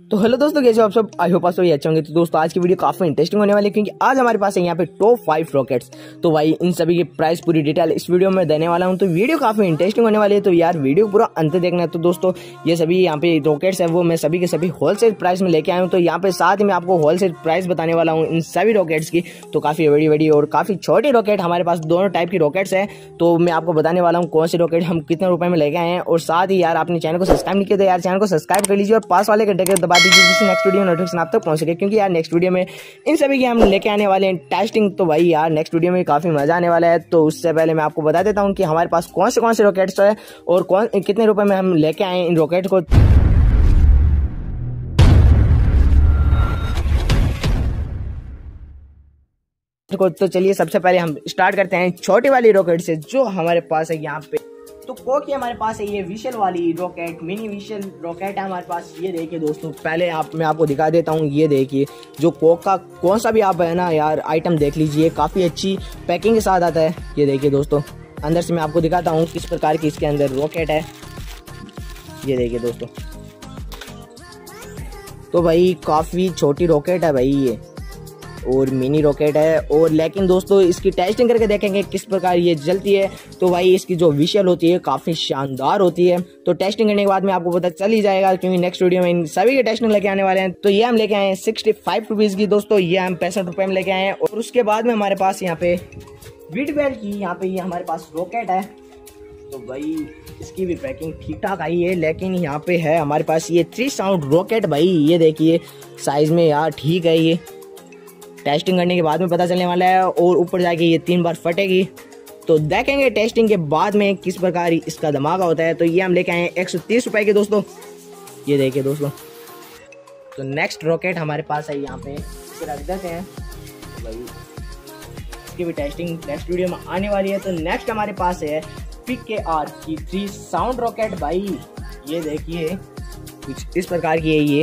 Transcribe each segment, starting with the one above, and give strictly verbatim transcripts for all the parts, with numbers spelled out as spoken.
तो हेलो दोस्तों, कैसे हो आप सब? आई होप आप सभी अच्छे होंगे। तो दोस्तों आज की वीडियो काफी इंटरेस्टिंग होने वाली है, क्योंकि आज हमारे पास है यहाँ पे टॉप फाइव रॉकेट्स। तो भाई इन सभी की प्राइस पूरी डिटेल इस वीडियो में देने वाला हूँ। तो वीडियो काफी इंटरेस्टिंग होने वाली है, तो यार वीडियो पूरा अंत देखना है। तो दोस्तों ये सभी यहाँ पे रॉकेट्स है वो मैं सभी के सभी होलसेल प्राइस में लेके आया हूँ। तो यहाँ पे साथ ही मैं आपको होलसेल प्राइस बताने वाला हूँ इन सभी रॉकेट्स की। तो काफी बड़ी बड़ी और काफी छोटी रॉकेट हमारे पास दोनों टाइप की रॉकेट्स है। तो मैं आपको बताने वाला हूँ कौन सी रॉकेट हम कितने रुपए में लेके आए हैं। और साथ ही यार आपने चैनल को सब्सक्राइब नहीं किया तो यार चैनल को सब्सक्राइब कर लीजिए और पास वाले घंटे को दबा दीजिए, जिससे नेक्स्ट वीडियो नोटिफिकेशन आप तक पहुंच सके। क्योंकि यार नेक्स्ट वीडियो में इन सभी की हम लेके आने वाले हैं टेस्टिंग। तो भाई यार नेक्स्ट वीडियो में काफी मजा आने वाला है। तो उससे पहले मैं आपको बता देता हूं कि हमारे पास कौन से कौन से रॉकेट्स है और कौन कितने रुपए में हम लेके आए इन रॉकेट को। तो चलिए सबसे पहले हम स्टार्ट करते हैं छोटी वाली रॉकेट से, जो हमारे पास है यहाँ पे। तो कोक की हमारे पास है ये विशल वाली रॉकेट, मिनी विशल रॉकेट है हमारे पास। ये देखिए दोस्तों, पहले आप मैं आपको दिखा देता हूँ। ये देखिए जो कोक का कौन सा भी आप है ना यार आइटम देख लीजिए, काफ़ी अच्छी पैकिंग के साथ आता है। ये देखिए दोस्तों, अंदर से मैं आपको दिखाता हूँ किस प्रकार की इसके अंदर रॉकेट है। ये देखिए दोस्तों, तो भाई काफ़ी छोटी रॉकेट है भाई ये, और मिनी रॉकेट है। और लेकिन दोस्तों इसकी टेस्टिंग करके देखेंगे किस प्रकार ये जलती है। तो भाई इसकी जो विशल होती है काफ़ी शानदार होती है। तो टेस्टिंग करने के बाद में आपको पता चल ही जाएगा, क्योंकि नेक्स्ट वीडियो में इन सभी की टेस्टिंग लेके आने वाले हैं। तो ये हम लेके आए हैं सिक्सटी फाइव रुपीज़ की दोस्तों, ये हम पैंसठ रुपये में लेके आए हैं। और उसके बाद में हमारे पास यहाँ पे विडवेल की यहाँ पे ये हमारे पास रॉकेट है। तो भाई इसकी भी पैकिंग ठीक ठाक आई है, लेकिन यहाँ पे है हमारे पास ये थ्री साउंड रॉकेट। भाई ये देखिए साइज में यार ठीक है, ये टेस्टिंग करने के बाद में पता चलने वाला है। और ऊपर जाके ये तीन बार फटेगी, तो देखेंगे टेस्टिंग के बाद में किस प्रकार इसका धमाका होता है। तो ये हम लेके आए हैं एक सौ तीस रुपए के दोस्तों। ये देखिए दोस्तों, तो नेक्स्ट रॉकेट हमारे पास है यहाँ पे, इसे रख देते हैं। तो भाई इसकी भी टेस्टिंग नेक्स्ट वीडियो में आने वाली है। तो नेक्स्ट हमारे पास है पिक के आर की थ्री साउंड रॉकेट। भाई ये देखिए कुछ इस प्रकार की है ये।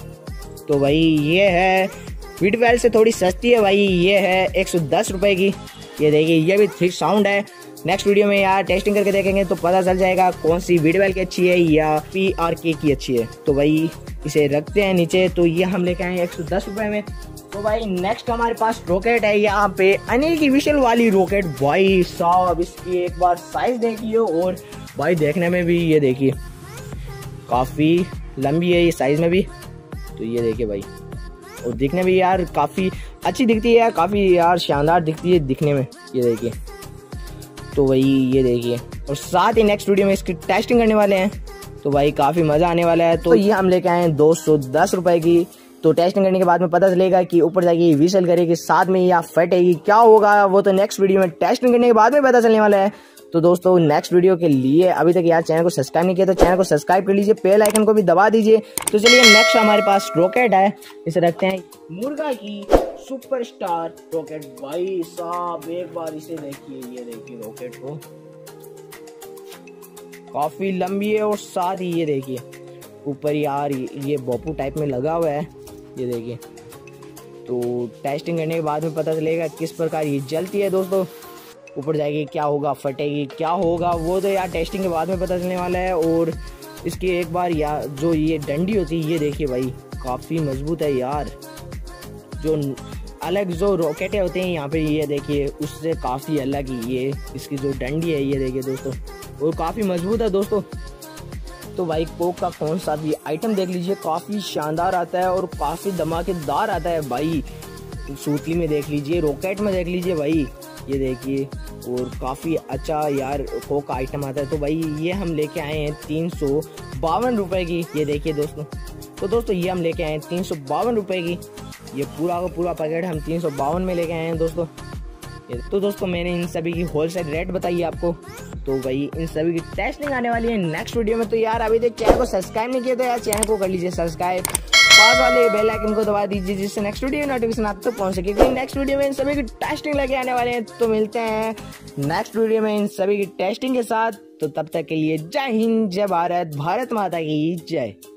तो भाई ये है विडवेल से थोड़ी सस्ती है भाई, ये है एक सौ दस रुपए की। ये देखिए ये भी थ्री साउंड है। नेक्स्ट वीडियो में यार टेस्टिंग करके देखेंगे तो पता चल जाएगा कौन सी विडवेल की अच्छी है या पी आर के की अच्छी है। तो भाई इसे रखते हैं नीचे। तो ये हम लेके आए एक सौ दस रुपए में। तो भाई नेक्स्ट हमारे पास रॉकेट है यहाँ पे अनिल की विशल वाली रॉकेट। भाई साहब इसकी एक बार साइज देखिए, और भाई देखने में भी ये देखिए काफ़ी लंबी है ये साइज में भी। तो ये देखिए भाई, और दिखने में यार काफ़ी अच्छी दिखती है, काफ़ी यार शानदार दिखती है दिखने में। ये देखिए, तो भाई ये देखिए, और साथ ही नेक्स्ट वीडियो में इसकी टेस्टिंग करने वाले हैं। तो भाई काफ़ी मज़ा आने वाला है। तो ये हम लेके आए हैं दो सौ दस रुपए की। तो टेस्टिंग करने के बाद में पता चलेगा कि ऊपर जाके विशल करेगी, साथ में या फटेगी, क्या होगा वो तो नेक्स्ट वीडियो में टेस्टिंग करने के बाद में पता चलने वाला है। तो दोस्तों नेक्स्ट वीडियो के लिए अभी तक यार चैनल को सब्सक्राइब नहीं किया तो चैनल को सब्सक्राइब कर लीजिए, बेल आइकन को भी दबा दीजिए। तो चलिए नेक्स्ट हमारे पास रॉकेट है, इसे रखते हैं मुर्गा की सुपरस्टार रॉकेट। भाई साहब एक बार इसे देखिए, ये देखिए रॉकेट को काफी लंबी है, और साथ ही ये देखिए ऊपर यार ये बॉपू टाइप में लगा हुआ है। ये देखिए, तो टेस्टिंग करने के बाद में पता चलेगा किस प्रकार ये जलती है दोस्तों। ऊपर जाएगी, क्या होगा, फटेगी, क्या होगा वो तो यार टेस्टिंग के बाद में पता चलने वाला है। और इसकी एक बार यार जो ये डंडी होती है, ये देखिए भाई काफ़ी मजबूत है यार। जो अलग जो रॉकेटें होते हैं यहाँ पे ये देखिए उससे काफ़ी अलग ही ये इसकी जो डंडी है, ये देखिए दोस्तों, और काफ़ी मजबूत है दोस्तों। तो भाई कोक का कौन सा भी आइटम देख लीजिए, काफ़ी शानदार आता है और काफ़ी धमाकेदार आता है भाई। सूतली में देख लीजिए, रॉकेट में देख लीजिए भाई, ये देखिए, और काफ़ी अच्छा यार कोक का आइटम आता है। तो भाई ये हम लेके आए हैं तीन सौ बावन रुपये की। ये देखिए दोस्तों, तो दोस्तों ये हम लेके आए हैं तीन सौ बावन रुपये की। ये पूरा का पूरा पैकेट हम तीन सौ बावन में लेके आए हैं दोस्तों। तो दोस्तों मैंने इन सभी की होलसेल रेट बताई आपको। तो भाई इन सभी की टेस्टिंग आने वाली है नेक्स्ट वीडियो में। तो यार अभी तक चैनल को सब्सक्राइब नहीं किया तो यार चैनल को कर लीजिए सब्सक्राइब, पास वाले बेल आइकन को दबा दीजिए, जिससे नेक्स्ट वीडियो नोटिफिकेशन आप तक पहुंच सके। क्योंकि नेक्स्ट वीडियो में इन सभी की टेस्टिंग लेके आने वाले हैं। तो मिलते हैं नेक्स्ट वीडियो में इन सभी की टेस्टिंग के साथ। तो तब तक के लिए जय हिंद, जय भारत, भारत माता की जय।